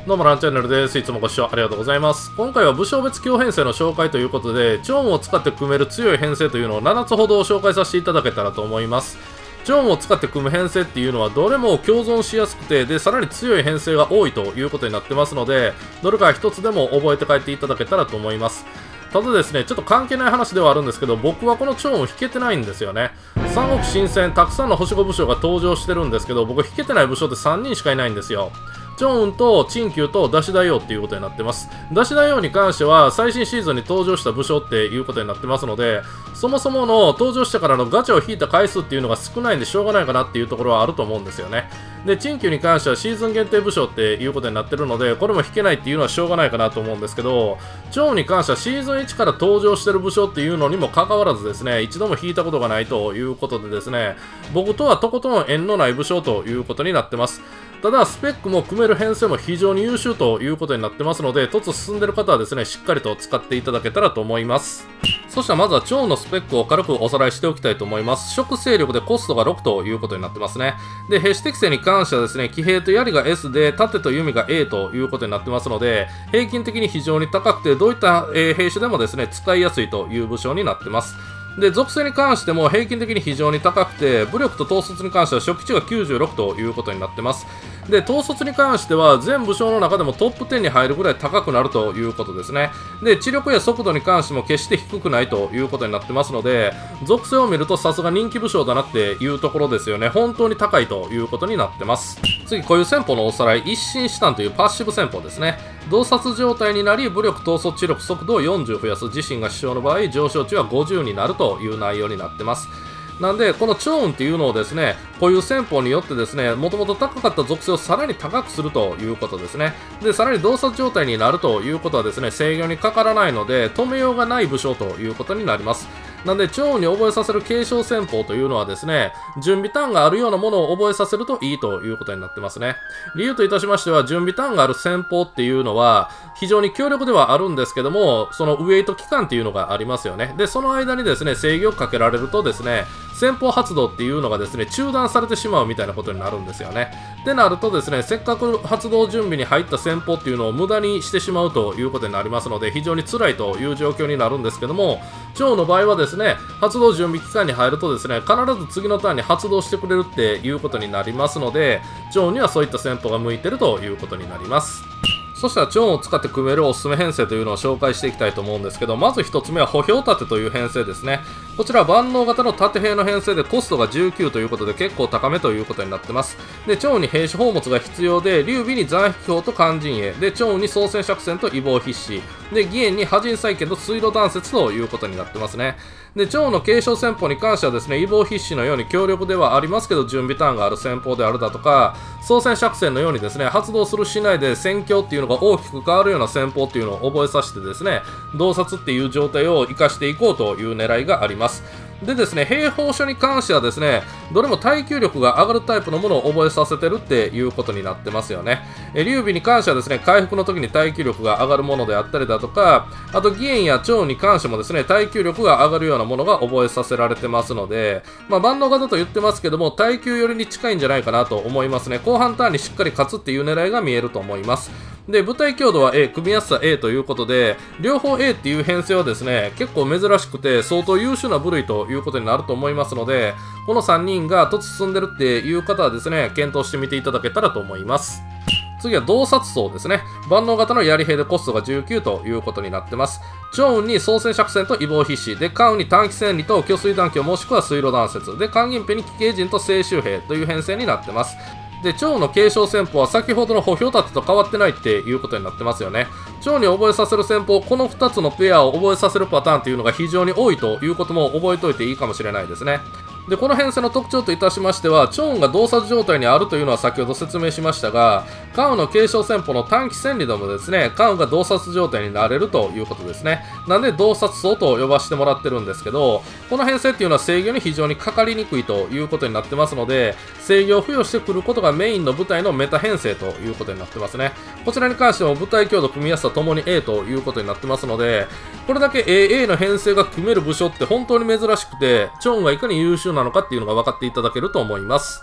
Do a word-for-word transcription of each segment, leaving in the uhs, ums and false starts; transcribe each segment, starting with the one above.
どうもランチャンネルです。いつもご視聴ありがとうございます。今回は武将別強編成の紹介ということで、チョンを使って組める強い編成というのをななつほど紹介させていただけたらと思います。チョンを使って組む編成っていうのはどれも共存しやすくて、で、さらに強い編成が多いということになってますので、どれか一つでも覚えて帰っていただけたらと思います。ただですね、ちょっと関係ない話ではあるんですけど、僕はこのチョンを引けてないんですよね。三国新戦、たくさんの星ご武将が登場してるんですけど、僕引けてない武将ってさんにんしかいないんですよ。チョンウンと陳旧とダシ大王っていうことになってます。ダシ大王に関しては最新シーズンに登場した武将っていうことになってますので、そもそもの登場してからのガチャを引いた回数っていうのが少ないんでしょうがないかなっていうところはあると思うんですよね。で、陳旧に関してはシーズン限定武将っていうことになってるので、これも引けないっていうのはしょうがないかなと思うんですけど、チョンに関してはシーズンいちから登場してる武将っていうのにもかかわらずですね、一度も引いたことがないということでですね、僕とはとことん縁のない武将ということになってます。ただ、スペックも組める編成も非常に優秀ということになってますので、突進んでる方はですね、しっかりと使っていただけたらと思います。そしたらまずはチョンのスペックを軽くおさらいしておきたいと思います。食勢力でコストがろくということになってますね。で、兵士適性に関してはですね、騎兵と槍が エス で、盾と弓が エー ということになってますので、平均的に非常に高くて、どういった、えー、兵種でもですね、使いやすいという武将になってます。で、属性に関しても平均的に非常に高くて、武力と統率に関しては初期値がきゅうじゅうろくということになってます。で、統率に関しては全武将の中でもトップじゅうに入るぐらい高くなるということですね。で、知力や速度に関しても決して低くないということになってますので、属性を見るとさすが人気武将だなっていうところですよね。本当に高いということになってます。次、こういう戦法のおさらい、一心士胆というパッシブ戦法ですね。洞察状態になり、武力、統率、知力、速度をよんじゅう増やす。自身が主将の場合、上昇値はごじゅうになるという内容になってます。なんで、このチョンっていうのをですね、こういう戦法によってですね、もともと高かった属性をさらに高くするということですね。で、さらに洞察状態になるということはですね、制御にかからないので、止めようがない武将ということになります。なんで、チョンに覚えさせる継承戦法というのはですね、準備ターンがあるようなものを覚えさせるといいということになってますね。理由といたしましては、準備ターンがある戦法っていうのは、非常に強力ではあるんですけども、そのウェイト期間っていうのがありますよね。で、その間にですね、制御をかけられるとですね、戦法発動っていうのがですね、中断されてしまうみたいなことになるんですよね。ってなるとですね、せっかく発動準備に入った戦法っていうのを無駄にしてしまうということになりますので、非常に辛いという状況になるんですけども、チョウの場合はですね、発動準備期間に入るとですね、必ず次のターンに発動してくれるっていうことになりますので、チョウにはそういった戦法が向いてるということになります。そしたらチョンを使って組めるおすすめ編成というのを紹介していきたいと思うんですけど、まずひとつめは歩兵盾という編成ですね。こちらは万能型の盾兵の編成でコストがじゅうきゅうということで結構高めということになってます。で、チョンに兵士宝物が必要で、劉備に残飛砲と肝陣営、で、チョンに操船作戦と異房必至、で、義援に破陣再建と水路断雪ということになってますね。で、チョウの継承戦法に関してはですね、異房必至のように強力ではありますけど、準備ターンがある戦法であるだとか、操船作戦のようにですね、発動するしないで戦況っていうのが大きく変わるような戦法っていうのを覚えさせてですね、洞察っていう状態を活かしていこうという狙いがあります。でですね、兵法書に関してはですね、どれも耐久力が上がるタイプのものを覚えさせてるっていうことになってますよね。え、劉備に関してはですね、回復の時に耐久力が上がるものであったりだとか、あと義援や趙に関してもですね、耐久力が上がるようなものが覚えさせられてますので、まあ万能型と言ってますけども、耐久寄りに近いんじゃないかなと思いますね。後半ターンにしっかり勝つっていう狙いが見えると思います。で、部隊強度は A、組みやすさ A ということで、両方 A っていう編成はですね、結構珍しくて相当優秀な部類ということになると思いますので、このさんにんが突進んでるっていう方はですね、検討してみていただけたらと思います。次は洞察層ですね。万能型の槍兵でコストがじゅうきゅうということになってます。チョウンに操船作戦と異房必至。で、カウンに短期戦利と虚水断橋もしくは水路断雪。で、カンギンペに騎兵陣と正州兵という編成になってます。で、趙の継承戦法は先ほどの歩兵盾と変わってないっていうことになってますよね。趙に覚えさせる戦法、このふたつのペアを覚えさせるパターンっていうのが非常に多いということも覚えておいていいかもしれないですね。で、この編成の特徴といたしましては、チョンが洞察状態にあるというのは先ほど説明しましたが、カウの継承戦法の短期戦利でもですね、カウが洞察状態になれるということですね。なんで、洞察層と呼ばせてもらってるんですけど、この編成っていうのは制御に非常にかかりにくいということになってますので、制御を付与してくることがメインの部隊のメタ編成ということになってますね。こちらに関しても部隊強度、組みやすさともに A ということになってますので、これだけ エーエー の編成が組める武将って本当に珍しくて、チョンがいかに優秀なのかっていうのが分かっていただけると思います。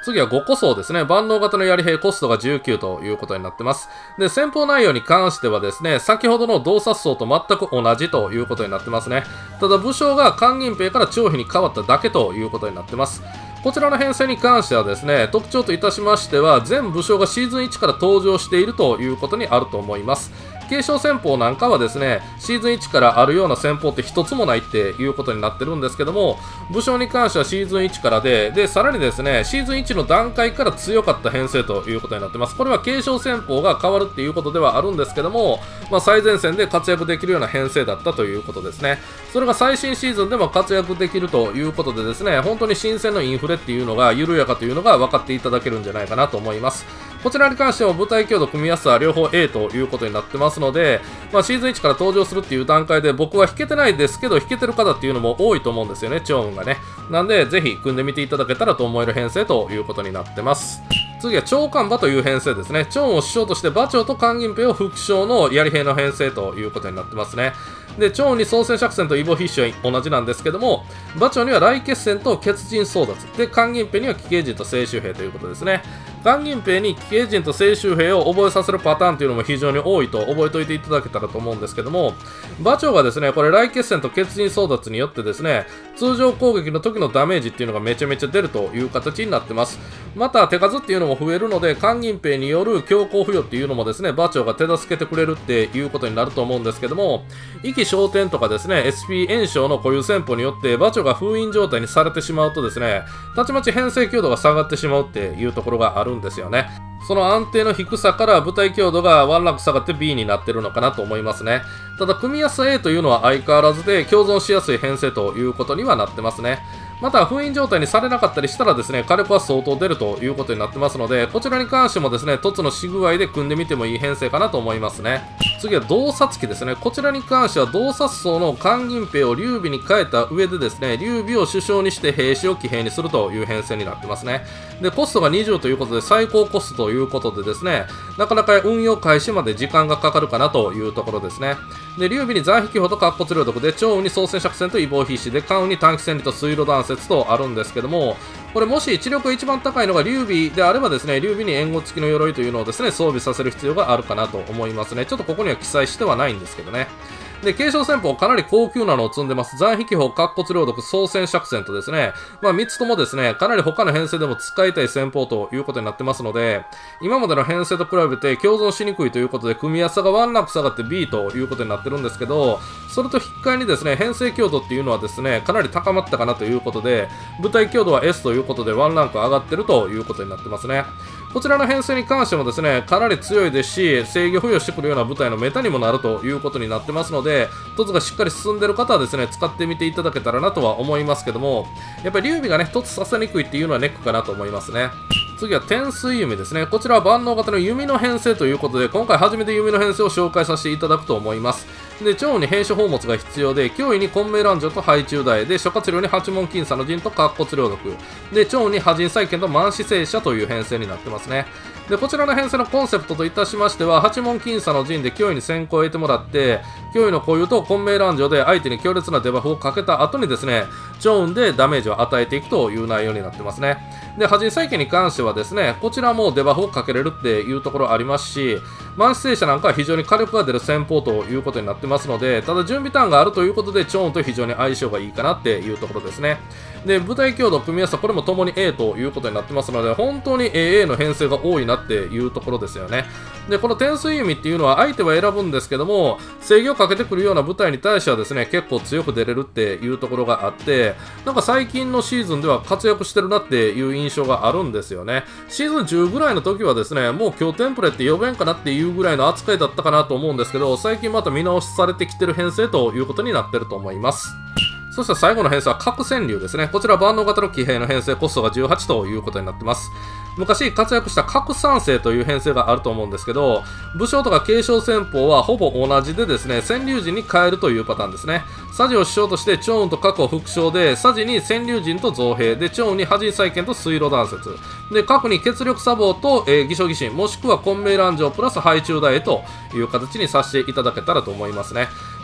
次はごこ層ですね。万能型の槍兵コストがじゅうきゅうということになってます。で、戦法内容に関してはですね、先ほどの洞察層と全く同じということになってますね。ただ武将が関銀兵から張飛に変わっただけということになってます。こちらの編成に関してはですね、特徴といたしましては、全武将がシーズンいちから登場しているということにあると思います。継承戦法なんかはですね、シーズンいちからあるような戦法って一つもないっていうことになってるんですけども、武将に関してはシーズンいちからで、で、さらにですね、シーズンいちの段階から強かった編成ということになってます。これは継承戦法が変わるっていうことではあるんですけども、まあ、最前線で活躍できるような編成だったということですね。それが最新シーズンでも活躍できるということでですね、本当に新戦のインフレっていうのが緩やかというのが分かっていただけるんじゃないかなと思います。こちらに関しても部隊強度組みやすさは両方 A ということになってますので、まあ、シーズンいちから登場するっていう段階で僕は引けてないですけど、引けてる方っていうのも多いと思うんですよね、趙雲がね。なんで、ぜひ組んでみていただけたらと思える編成ということになってます。次は長官馬という編成ですね。趙雲を師匠として馬長と関銀兵を副将の槍兵の編成ということになってますね。で、趙雲に総戦作戦と異母必至は同じなんですけども、馬長には来決戦と血人争奪。で、関銀兵には騎兵陣と正州兵ということですね。関銀兵に騎兵陣と正州兵を覚えさせるパターンというのも非常に多いと覚えておいていただけたらと思うんですけども、馬長がですね、これ来決戦と血人争奪によってですね、通常攻撃の時のダメージっていうのがめちゃめちゃ出るという形になってます。また手数っていうのも増えるので、関銀兵による強行付与っていうのもですね、馬長が手助けてくれるっていうことになると思うんですけども、意気昇天とかですね、エスピー 炎症の固有戦法によって馬長が封印状態にされてしまうとですね、たちまち編成強度が下がってしまうっていうところがあるんですよね。その安定の低さから部隊強度がワンランク下がって ビー になってるのかなと思いますね。ただ組みやすさ エー というのは相変わらずで共存しやすい編成ということにはなってますね。また封印状態にされなかったりしたらですね、火力は相当出るということになってますので、こちらに関してもですね、凸のし具合で組んでみてもいい編成かなと思いますね。次は洞察機ですね。こちらに関しては洞察層の関銀兵を劉備に変えた上でですね、劉備を首相にして兵士を騎兵にするという編成になってますね。で、コストがにじゅうということで最高コストということでですね、なかなか運用開始まで時間がかかるかなというところですね。で、劉備に残引砲と甲骨領得で、趙雲に総戦作戦と異母必至で、関羽に短期戦利と水路断節とあるんですけども、これもし知力が一番高いのが劉備であればですね、劉備に援護付きの鎧というのをですね、装備させる必要があるかなと思いますね。ちょっとここには記載してはないんですけどね。で、継承戦法かなり高級なのを積んでます。残引砲、甲骨領得、総戦作戦とですね、まあみっつともですね、かなり他の編成でも使いたい戦法ということになってますので、今までの編成と比べて共存しにくいということで、組みやすさがワンランク下がって ビー ということになってるんですけど、それと引き換えにですね、編成強度っていうのはですね、かなり高まったかなということで、部隊強度は エス ということでワンランク上がってるということになってますね。こちらの編成に関してもですね、かなり強いですし、制御付与してくるような部隊のメタにもなるということになってますので、凸がしっかり進んでる方はですね、使ってみていただけたらなとは思いますけども、やっぱり劉備がね、凸させにくいっていうのはネックかなと思いますね。次は天水弓ですね。こちらは万能型の弓の編成ということで、今回初めて弓の編成を紹介させていただくと思います。で、趙雲に兵所宝物が必要で、脅威に混迷乱女と配中台で、諸葛亮に八門金鎖の陣と甲骨領得。で、趙雲に破陣再建と満子聖者という編成になってますね。で、こちらの編成のコンセプトといたしましては、八門金鎖の陣で脅威に先行を得てもらって、脅威の固有と混迷乱女で相手に強烈なデバフをかけた後にですね、趙雲でダメージを与えていくという内容になってますね。で、破陣再建に関してはですね、こちらもデバフをかけれるっていうところありますし、満子聖者なんかは非常に火力が出る戦法ということになってますので、ただ準備ターンがあるということで、趙雲と非常に相性がいいかなっていうところですね。で、部隊強度、組み合わせ、これもともに エー ということになってますので、本当に エーエー の編成が多いなっていうところですよね。で、この天水弓っていうのは相手は選ぶんですけども、制御をかけてくるような部隊に対してはですね、結構強く出れるっていうところがあって、なんか最近のシーズンでは活躍してるなっていう印象があるんですよね。シーズンじゅうぐらいの時はですね、もう今日テンプレって呼べんかなっていうぐらいの扱いだったかなと思うんですけど、最近また見直しされてきてる編成ということになってると思います。そして最後の編成は核川柳ですね。こちら万能型の騎兵の編成コストがじゅうはちということになってます。昔活躍した核三世という編成があると思うんですけど、武将とか継承戦法はほぼ同じでですね、川柳陣に変えるというパターンですね。佐治を主将として趙雲と核を副将で、佐治に川柳陣と造兵で、趙雲に破陣再建と水路断節で、核に血力砂防と、えー、偽証偽神もしくは混迷乱城プラス配中台へという形にさせていただけたらと思いますね。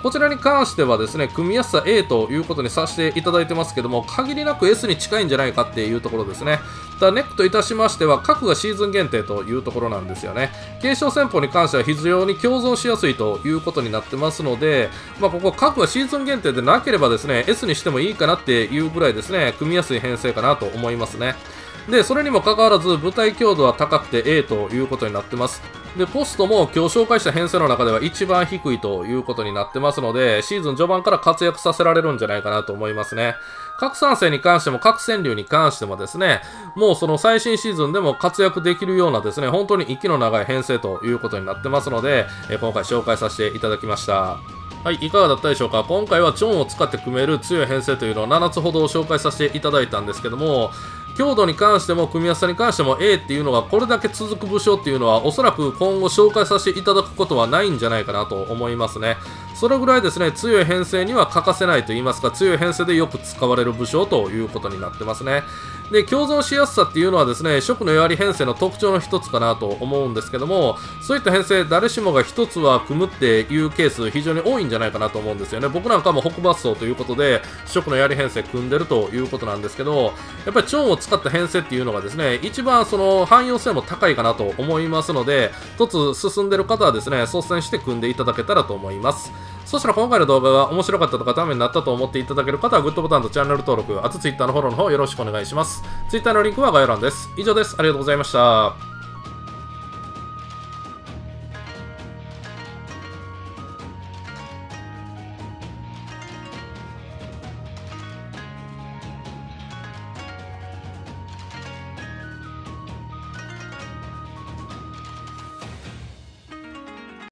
こちらに関してはですね、組みやすさ エー ということにさせていただいてますけども、限りなく エス に近いんじゃないかっていうところですね。ただネックといたしましては、核がシーズン限定というところなんですよね。継承戦法に関しては非常に共存しやすいということになってますので、まあ、ここ核がシーズン限定でなければですね、エス にしてもいいかなっていうぐらいですね、組みやすい編成かなと思いますね。で、それにもかかわらず、部隊強度は高くて エー ということになってます。で、コストも今日紹介した編成の中では一番低いということになってますので、シーズン序盤から活躍させられるんじゃないかなと思いますね。核酸性に関しても核川柳に関してもですね、もうその最新シーズンでも活躍できるようなですね、本当に息の長い編成ということになってますので、え今回紹介させていただきました。はい、いかがだったでしょうか。今回はチョンを使って組める強い編成というのをななつほど紹介させていただいたんですけども、強度に関しても組みやすさに関しても エー っていうのがこれだけ続く武将っていうのはおそらく今後紹介させていただくことはないんじゃないかなと思いますね。それぐらいですね、強い編成には欠かせないと言いますか、強い編成でよく使われる武将ということになってますね。で、共存しやすさっていうのはですね、食の槍編成の特徴の一つかなと思うんですけども、そういった編成、誰しもが一つは組むっていうケース非常に多いんじゃないかなと思うんですよね。僕なんかも北伐走ということで、食の槍編成組んでるということなんですけど、やっぱりチョンを使った編成っていうのがですね、一番その汎用性も高いかなと思いますので、一つ進んでる方はですね、率先して組んでいただけたらと思います。そしたら今回の動画が面白かったとかためになったと思っていただける方はグッドボタンとチャンネル登録、あと Twitter のフォローの方よろしくお願いします。Twitter のリンクは概要欄です。以上です。ありがとうございました。